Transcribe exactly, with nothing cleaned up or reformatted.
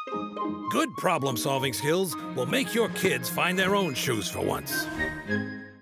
Good problem-solving skills will make your kids find their own shoes for once.